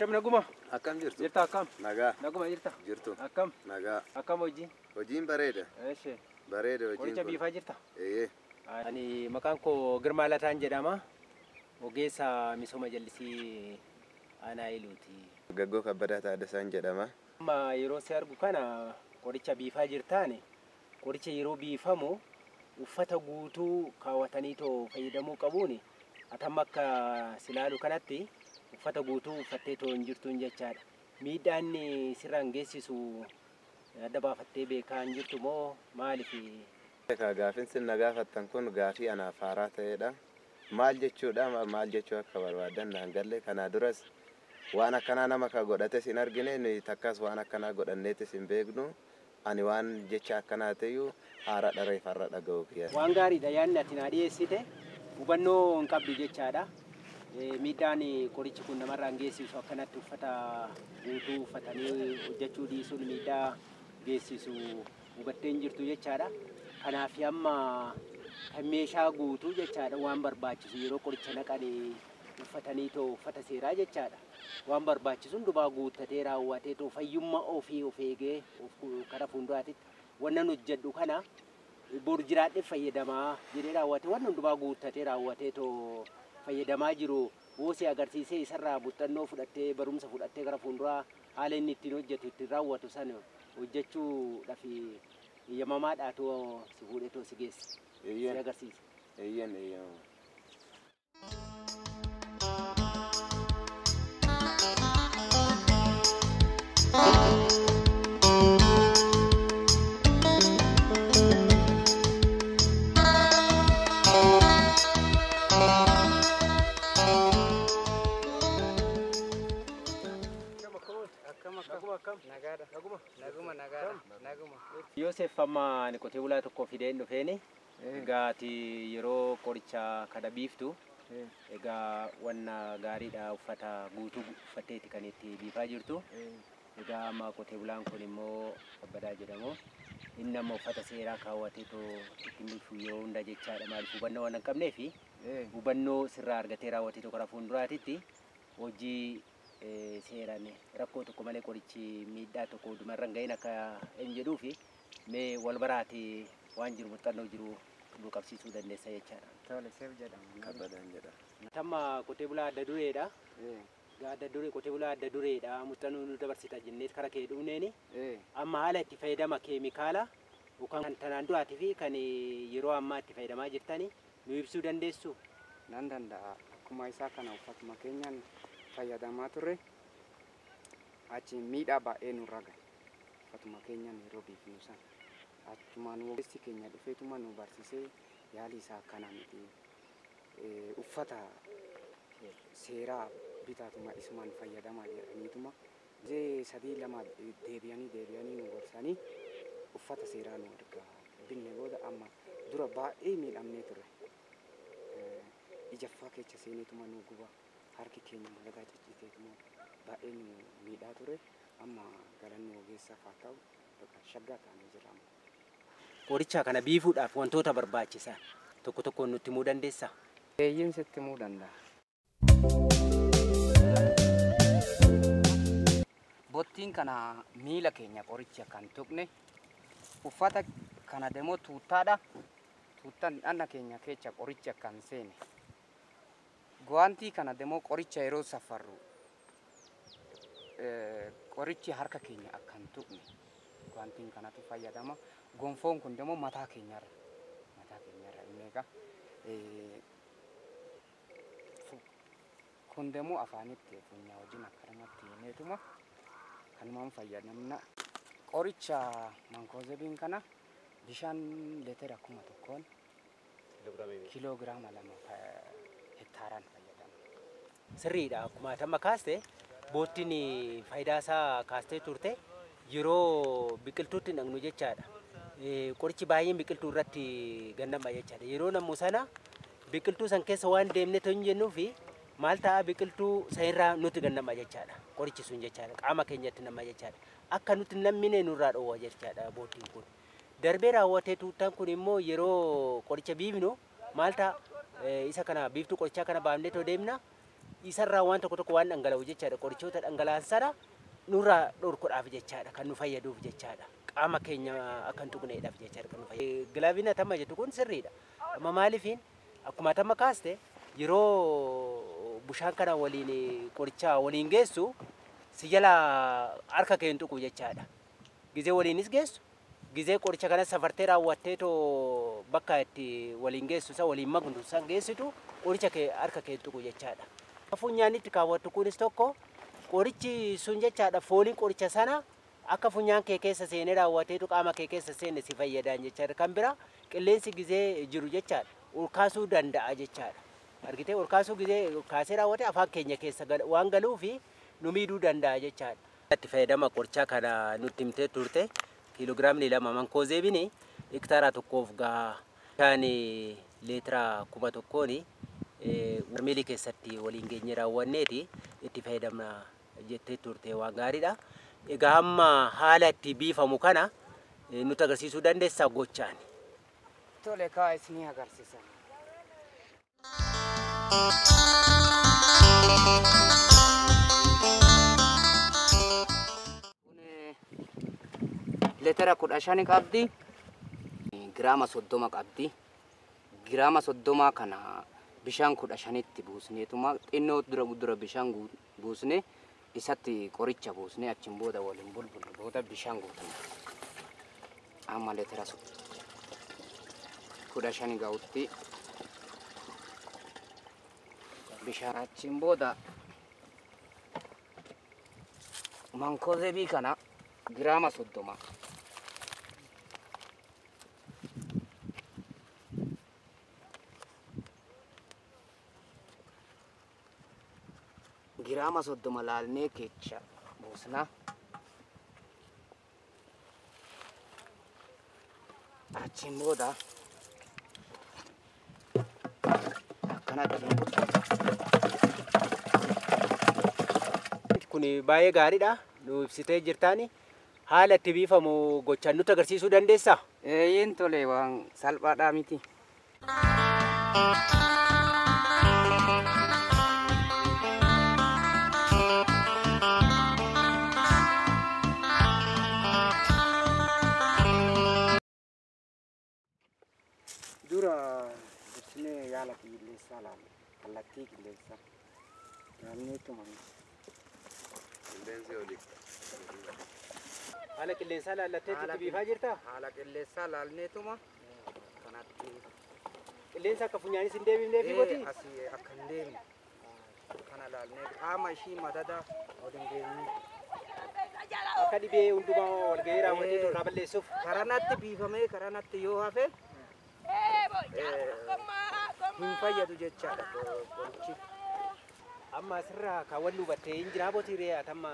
Asham naguma. Akkam jirtu? Jirta akkam? Nagaa. Naguma jirta. Jirtu. Akkam? Nagaa. Akkam hojii? Hojiin bareeda. Eesh. Bareeda hojiin. Qoricha biifaa jirta? Ani maqaan koo Girmaa Lataan jedhama. Ogeessa misooma jallisii aanaa Iluuti. Gaggoo Kabbadaa Taaddasaan jedhama. Amma yeroo si argu kana qoricha biifaa jirtaani. Qoricha yeroo biifamu uffata guutuu kaawwatanii too fayyadamuu qabuuni. Atamma akka silaalu kanatti uffata guutuu uffattee too hin jirtuun jechaadha. Miidhaan sirraan geessisu adda baafattee beekaa hin jirtu moo maaliif? Gaaffiin sin na gaafattan kun gaaffii anaaf haaraa ta'edha. Maal jechuudha? Maal jechuu akka barbaadan naan galle. Kana duras waan akkanaa nama ka godhates hin argine, nuyi takkas waan akkanaa godhanneetis hin beeknu. Ani waan jecha akkanaa ta'eyyuu haara dhareef har'a dhaga'uu kiyya. Waan gaariidha yaadni ati naa dhiyeessite. Hubannoo hin qabdu jechaadha. Miidhaan qorichi kun namarraan geessisu akkanatti uffata guutuu uffatanii hojjechuu dhiisuun miidhaa geessisu hubattee hin jirtu jechaadha. Kanaaf amma kan meeshaa guutuu jechaadha waan barbaachisu yeroo qoricha naqanii uffatanii too uffata seeraa jechaadha. Waan barbaachisu hundumaa guuttatee raawwatee too fayyummaa ofii of eegee karaa fuulduraatitti wannan hojjedhu kana bor jiraadhe fayyadamaa jedhee raawwate waan hundumaa guuttatee raawwatee too fayyadamaa jiru woosii agarsiisee isarraa muuxannoo fudhattee barumsa fudhattee gara fuulduraa haala inni ittiin hojjetu ittiin raawwatu sana hojjechuudhaaf eeyyamamaadhaa too si fuudhee too si geesse si agarsiise. Eeyyama. Yosef amma qotee bulaa tokko fideen dhufeeni. Egaati yeroo qoricha kana biiftu egaa wanna gaariidha uffata guutuu uffatteeti kan itti biifaa jirtu. Egaa amma qotee bulaan kun immoo Kabbadaa jedhamu. Inni amma uffata seeraa kaawwatee too ittiin biifu yeroo hunda jechaadha. Maaliif hubannoo waan hin qabneefi hubannoo sirraa argatee raawwatee too karaa fuulduraatitti hojii seeraan rakkoo tokko malee qorichi miidhaa tokko dhumarraan ga'een akka hin jedhuufi mee wal baraatee waan jiru muuxannoo jiru nu qabsiisuu dandeessa jechaadha. Tole seef jedhama. Kabbadaan jedhama. Tamma qotee bulaa adda dureedha. Adda duree qotee bulaa adda dureedha. Muuxannoo nu dabarsita jennee karaa kee dhufneeni. Amma haala itti fayyadama keemikaala yookaan kan tanaan duraatii fi kan yeroo ammaa itti fayyadamaa jirtani nu ibsuu dandeessu? Nan danda'a. Akkuma isaa kana uffatuma keenyaan fayyadamaa turre achi miidhaa baay'ee nurra gahe. Uffatuma keenyaan yeroo biifnu sana achumaan ogeessi keenya dhufeetuma nu barsiisee yaali isaa akkana miti. Uffata seeraa bitaatuma isumaan fayyadamaa jedhaniituma sadii lama deebi'anii nu gorsanii uffata seeraa nu erga binne booda amma dura baay'ee miidhamnee ture. Ijaffaa keessa seeneetuma nu guba. Harki keenya magadaa cicciteetuma baay'ee nu miidhaa ture. Amma galanni ogeessaaf haa ta'u shaggaa ta'anii jira. Qoricha kana biifuudhaaf wantoota barbaachisan tokko tokko nutti himuu dandeessaa? Eeyyin sitti himuu danda'a. Bottiin kana miila keenya qoricha kan tuqne uffata kana demoo tuuttaadha. Tuuttaan dhanna keenya keessa qoricha kan seene. Gwaantii kana demoo qoricha yeroo safarru qorichi harka keenya akkan tuqne gwaantiin kanatu fayyadama. Gonfoon kun demoo mataa keenyarra inni egaa kun demoo afaanitti funyaan wajjin akkanumatti himeetuma kanumaan fayyadamna. Qoricha mankoozebiin kana bishaan leetera 1,000 kiloogiraama 2 hektaaraan fayyadama. Sirriidha. Akkuma tamma kaaste boottiin faayidaa isaa kaastee turte yeroo biqiltuutti dhaqnu jechaadha. Qorichi baay'een biqiltuu irratti gannama jechaadha. Yeroo namuu sana biqiltuu san keessa waan deemne ta'u hin jennuufi maal ta'a biqiltuu sanirraa nuti gannama jechaadha. Qorichi sun jechaadha. Qaama keenyatti nama jechaadha. Akka nuti nammine nurraa dhoowwa jechaadha boottiin kun. Darbee raawwatee tuuttaan kun immoo yeroo qoricha biifnu maal ta'a isa kana biiftuu qorichaa kana baafnee too deemna isarraa waan tokko waan dhangala'u jechaadha. Qorichoota dhangala'an sana nurraa dhorkuudhaaf jechaadha kan nu fayyaduuf jechaadha. Qaama keenya akka hin tuqneedhaaf jechaadha kan nu fayyadu. Gilaaviin atamma jettu kun sirriidha. Amma maaliifiin akkuma atamma kaaste yeroo bishaan kana waliin qoricha waliin geessu si jala harka kee hin tuqu jechaadha. Gizee waliinis geessu gizee qoricha kana safartee raawwattee too bakka itti waliin geessu isa waliin magnu san geessitu qoricha kee harka kee hin tuqu jechaadha. Funyaan itti kaawwattu kunis tokko qorichi sun jechaadha. Fooliin qoricha sana akka funyaan kee keessa seenee raawwateetu qaama kee keessa seene si fayyadaan jechaadha. Kan bira qilleensi gizee jiru jechaadha urkaasuu danda'a jechaadha. Argitee urkaasuu gizee kaasee raawwate afaan keenya keessa waan galuufi nu miidhuu danda'a jechaadha. Itti fayyadama qorichaa kana nutti himtee turte kiiloogiraamni 2 mankozeebini hektaara tokkoof gahaa kan leetira 1,000 warmeelii keessatti waliin geenye raawwanneeti itti fayyadamna jettee turte waan gaariidha. Egaa amma haala itti biifamu kana nutti agarsiisuu dandeessaa gochaan? Tole kaa isinii agarsiisan. Leetira 15 qabdi. Giraama 30 qabdi. Giraama 30 kana bishaan 15tti buusneetuma xinnoo dura bishaan buusne isatti qoricha buusne achiin booda waliin bulbulu booda bishaan guutama. Amma leetira 15 ga'utti bishaan achiin booda mankozeebii kana giraama 30 giraama 30 laalnee keessa buusna. Achiin booda akkanatti kun baay'ee gaariidha. Nu ibsitee jirtaani haala itti biifamu gochaan nutti agarsiisuu dandeessaa? Eeyyin tole waan salphaadhaa miti. Dura dursine yaala qilleensaa laala. Kallattii qilleensaa. Naanneetuma. Qilleensi olii. Haala qilleensaa laallattee itti biifaa jirtaa? Haala qilleensaa laalneetuma. Kanatti. Qilleensa akka funyaanis hin deebifnee fi gooti? Asii akka hin deemne. Kana laalnee qaama ishii madada waliin geenye. Akka dhibee hundumaa wal gahee raawwatee irraa balleessuuf. Karanatti biifamee karanatti yoo hafe hin fayyadu jechaadha qorichi. Amma asirraa kaawwan nu battee hin jiraa bootiiree atamma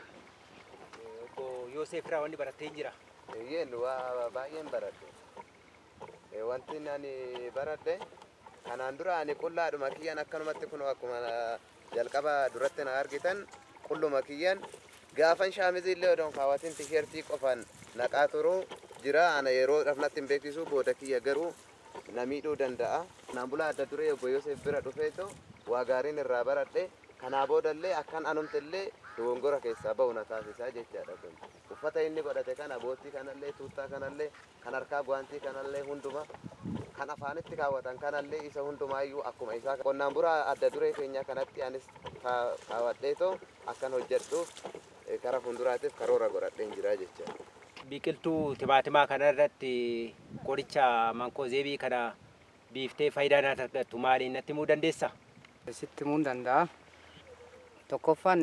obbo Yoosef irraa wanni barattee hin jira. Eeyyeen waa baay'een baradhe. Wanti ani baradhe kanaan dura ani qullaadhuma kiyyan akkanumatti kun akkuma jalqaba duratti na argitan qulluma kiyyan gaafan shaamizii illee odoon kaawwatiin tisheertii qofaan naqaa turuu jira. Ana yeroo dhafnatti hin beeksisu booda kiyya garuu na miidhuu danda'a. Naan bulaa adda duree obbo Yoosef bira dhufeetu waa gaariin irraa baradhe. Kanaa boodallee akkan anumtillee dogongora keessaa ba'u na taasisaa jechaadha kun. Uffata inni godhate kana boottii kanallee tuuttaa kanallee kan harkaa guwaantii kanallee hunduma kan afaanitti kaawwatan kanallee isa hundumaayyuu akkuma isaa qonnaan bulaa adda duree keenya kanatti anis kaawwadheetoo akkan hojjedhuuf karaa fuulduraatiif karoora godhadheen jira jechaadha. Biqiltuu timaatimaa kana irratti qoricha mankozeebii kana biiftee faayidaa naaf argattu maaliin natti himuu dandeessaa? Sitti himuu danda'a. Tokkoffaan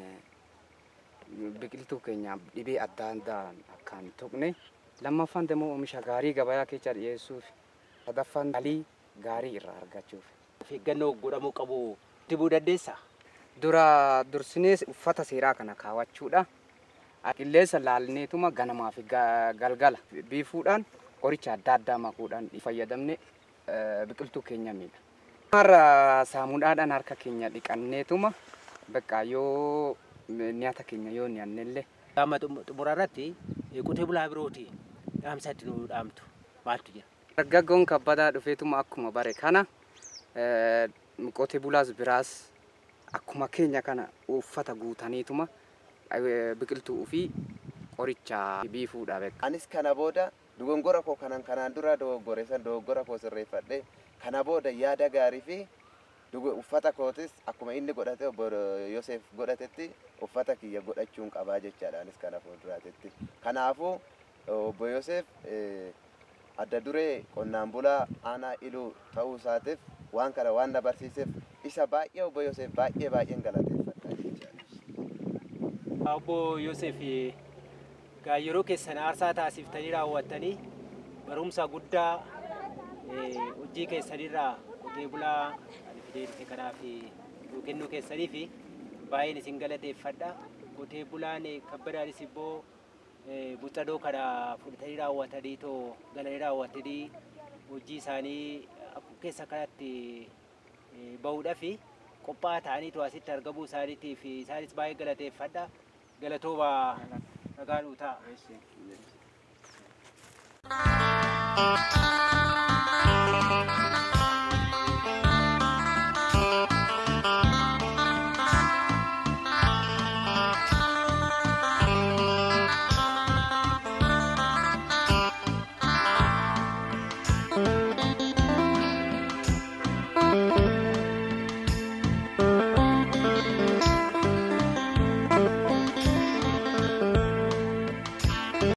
biqiltuu keenya dhibee adda addaa akkaan tuqne. Lammaffaan immoo oomisha gaarii gabayaa keessa dhiyeessuuf. Sadaffaan galii gaarii irraa argachuuf. Of eeggannoo godhamuu qabu itti himuu dandeessaa? Dura dursinee uffata seeraa kana kaawwachuudha. Qilleensa laalneetuma ganamaa fi galgala biifuudhaan qoricha adda addaa makuudhaan fayyadamne biqiltuu keenya miidha. Har'a saamunaadhaan harka keenya dhiqanneetuma bakka yoo nyaata keenya yoo nyaannellee. Qaama xumuraa irratti qotee bulaa birooti dhaamsa itti nu dhaamtu maaltu jira? Dargaggoon kabbadaa dhufeetuma akkuma bare kana qotee bulaas biraas akkuma keenya kana uffata guutaniituma biqiltuu fi qoricha biifuudhaaf. Anis kana booda dogongora koo kanaan dura dogoggore san dogoggora koo sirreeffadhe kana booda yaada gaarii fi uffata kootis akkuma inni godhate obbo Yoosef godhatetti uffata kiyya godhachuun qabaa jechaadha anis kana fuulduraatetti. Kanaafuu obbo Yoosef adda duree qonnaan bulaa aanaa Iluu ta'uu isaatiif waan kana waan na barsiiseef isa baay'ee obbo Yoosef baay'een galateeffadha jechaadha. Obbo Yoosef yeroo keessan aarsaa taasiftanii raawwattanii barumsa guddaa hojii keessanirraa qotee bulaa fideelite kanaaf kennuu keessanii fi baay'een isin galateeffadha. Qotee bulaan kabbadaanis immoo buxadoo kana fudhatanii raawwatanii galanii raawwatanii hojii isaanii keessa kanatti bahuudhaaf qophaa'aa ta'anii asitti argamuu isaaniitiif isaanis baay'ee galateeffadha. Galatooma nagaan ta'a.